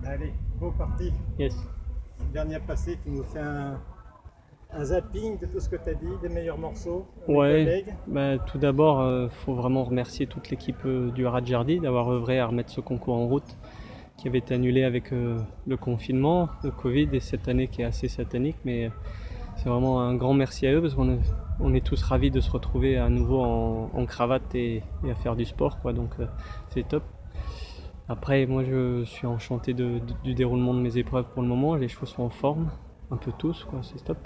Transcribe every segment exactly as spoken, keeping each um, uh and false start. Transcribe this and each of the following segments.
Allez, go parti. Yes. Dernier passé, tu nous fais un, un zapping de tout ce que tu as dit, des meilleurs morceaux, des Ouais, collègues. bah, tout d'abord, il euh, faut vraiment remercier toute l'équipe euh, du Harat Jardy d'avoir œuvré à remettre ce concours en route qui avait été annulé avec euh, le confinement, le Covid et cette année qui est assez satanique. Mais euh, c'est vraiment un grand merci à eux parce qu'on est, on est tous ravis de se retrouver à nouveau en, en cravate et, et à faire du sport, quoi. Donc euh, c'est top. Après, moi je suis enchanté de, de- du déroulement de mes épreuves pour le moment. Les chevaux sont en forme, un peu tous, quoi, c'est top.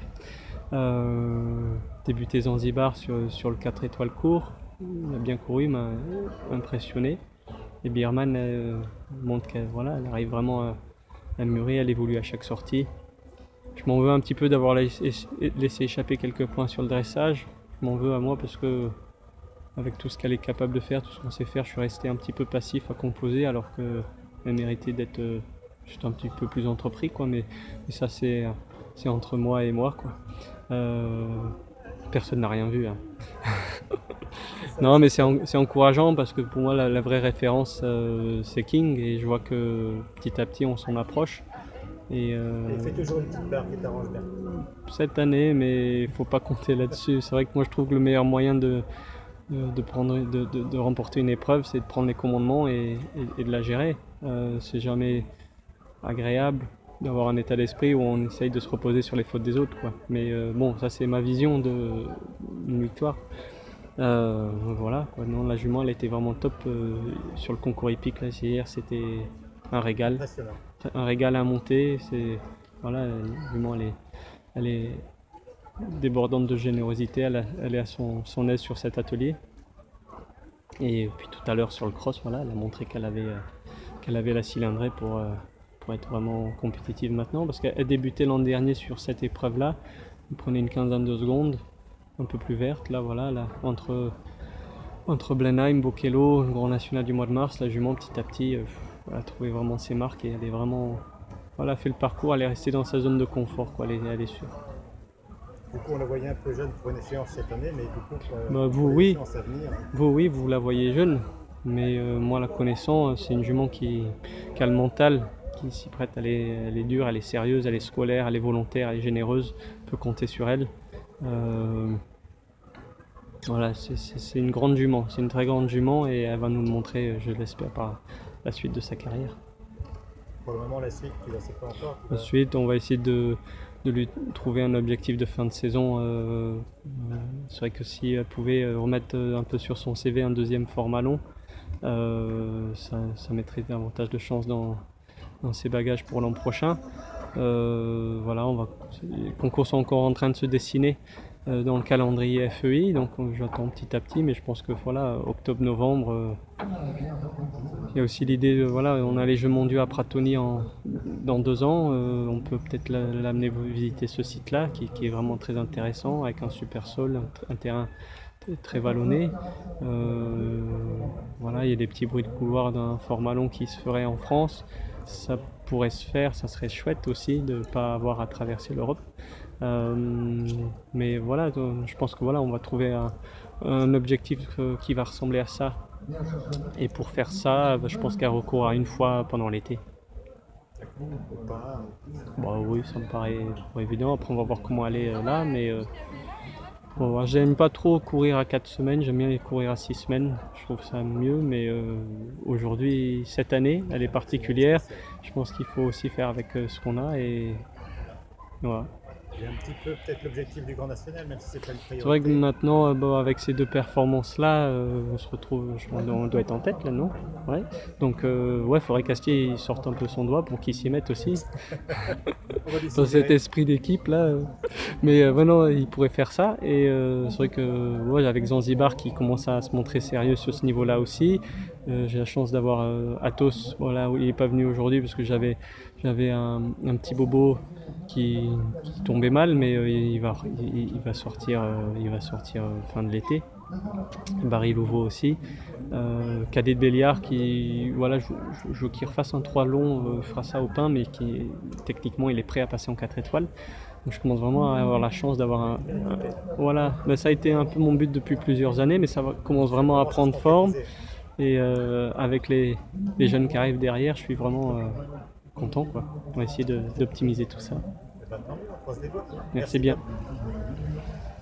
Euh, débuté Zanzibar sur, sur le quatre étoiles court. Il a bien couru, il m'a impressionné. Et Birman euh, montre qu'elle voilà, elle arrive vraiment à, à mûrir, elle évolue à chaque sortie. Je m'en veux un petit peu d'avoir laissé, laissé échapper quelques points sur le dressage. Je m'en veux à moi parce que avec tout ce qu'elle est capable de faire, tout ce qu'on sait faire, je suis resté un petit peu passif à composer alors qu'elle méritait d'être euh, juste un petit peu plus entrepris, quoi. Mais, mais ça c'est c'est entre moi et moi, quoi. Euh, personne n'a rien vu, hein. Non, mais c'est en- c'est encourageant parce que pour moi la, la vraie référence euh, c'est King et je vois que petit à petit on s'en approche. Et, euh, Et fais toujours une petite barre qui t'arrange bien. cette année, mais il faut pas compter là-dessus. C'est vrai que moi je trouve que le meilleur moyen de, de, de prendre, de, de- de remporter une épreuve, c'est de prendre les commandements et, et- et de la gérer. Euh, c'est jamais agréable d'avoir un état d'esprit où on essaye de se reposer sur les fautes des autres, quoi. Mais euh, bon, ça c'est ma vision de- d'une victoire. Euh, voilà, quoi. Non, la jument elle était vraiment top euh, sur le concours hippique là, hier, c'était un régal, Impressionnant. un régal à monter. C'est voilà, la jument elle est, elle est débordante de générosité, elle, a- elle est à son, son aise sur cet atelier. Et puis tout à l'heure sur le cross, voilà, elle a montré qu'elle avait, euh, qu'elle avait la cylindrée pour, euh, pour être vraiment compétitive maintenant, parce qu'elle débutait l'an dernier sur cette épreuve-là, elle prenait une quinzaine de secondes, un peu plus verte, là voilà, là, entre, entre Blenheim, Bokello, le Grand National du mois de mars, la jument petit à petit, euh, elle a trouvé vraiment ses marques et elle est vraiment, voilà, fait le parcours, elle est restée dans sa zone de confort, quoi, elle est, elle est sûre. Du coup, on la voyait un peu jeune pour une échéance cette année, mais du coup, pour, euh, Bah, vous, pour les oui, échéances à venir, vous, oui, vous la voyez jeune, mais euh, moi, la connaissant, euh, c'est une jument qui, qui a le mental, qui s'y prête. Elle est, elle est dure, elle est sérieuse, elle est scolaire, elle est volontaire, elle est généreuse. On peut compter sur elle. Euh, voilà, c'est- c'est c'est une grande jument, c'est une très grande jument et elle va nous le montrer, euh, je l'espère, par la suite de sa carrière. pour le moment, la suite, tu ne la sais pas encore. tu vas- Ensuite, on va essayer de, de lui trouver un objectif de fin de saison. Euh, euh, c'est vrai que si elle pouvait euh, remettre euh, un peu sur son C V un deuxième format long, euh, ça, ça mettrait davantage de chance dans, dans ses bagages pour l'an prochain. Euh, voilà, on va, les concours sont encore en train de se dessiner euh, dans le calendrier F E I, donc euh, j'attends petit à petit, mais je pense que voilà, octobre-novembre, euh, il y a aussi l'idée, de, voilà, on a les Jeux mondiaux à Pratoni en, dans deux ans, euh, on peut peut-être la- l'amener visiter ce site-là, qui, qui est vraiment très intéressant, avec un super sol, un, un terrain t- très vallonné. Euh, voilà, il y a des petits bruits de couloir d'un format long qui se ferait en France. Ça pourrait se faire, ça serait chouette aussi de ne pas avoir à traverser l'Europe. Euh, mais voilà, donc, je pense que voilà, on va trouver un, un objectif euh, qui va ressembler à ça. Et pour faire ça, je pense qu'elle recourt à une fois pendant l'été. Ou pas. Bah oui, ça me paraît évident. Après, on va voir comment elle est euh, là, mais euh, bon, j'aime pas trop courir à quatre semaines. J'aime bien courir à six semaines. Je trouve ça mieux, mais euh, aujourd'hui, cette année, elle est particulière. Je pense qu'il faut aussi faire avec euh, ce qu'on a et voilà. J'ai un petit peu peut-être l'objectif du Grand National, même si c'est pas une C'est vrai que priorité. maintenant, euh, bon, avec ces deux performances-là, euh, on se retrouve, je pense, on doit être en tête là, non? Ouais. Donc, euh, ouais, faudrait qu'Astier il sorte un peu son doigt pour qu'il s'y mette aussi. On va lui Dans cet suggérer. esprit d'équipe là. euh. Mais euh, ouais, non, il pourrait faire ça. Et euh, c'est vrai que ouais, avec Zanzibar qui commence à se montrer sérieux sur ce niveau-là aussi. Euh, j'ai la chance d'avoir euh, Athos. Voilà, il n'est pas venu aujourd'hui parce que j'avais j'avais un, un petit bobo qui, qui tombait mal, mais euh, il va il, il va sortir euh, il va sortir euh, fin de l'été. Barry Louveau aussi. Euh, Cadet de Béliard qui, voilà, je, je, je qui refasse un trois long, euh, fera ça au pain, mais qui techniquement il est prêt à passer en quatre étoiles. Donc je commence vraiment à avoir la chance d'avoir un, un- voilà, ben, ça a été un peu mon but depuis plusieurs années, mais ça va- commence vraiment à Commence prendre se forme. concrétiser. Et euh, avec les, les jeunes qui arrivent derrière, je suis vraiment, euh, content, quoi. On va essayer de- d'optimiser tout ça. Eh ben, tant mieux, on croise les doigts. Merci bien. beaucoup.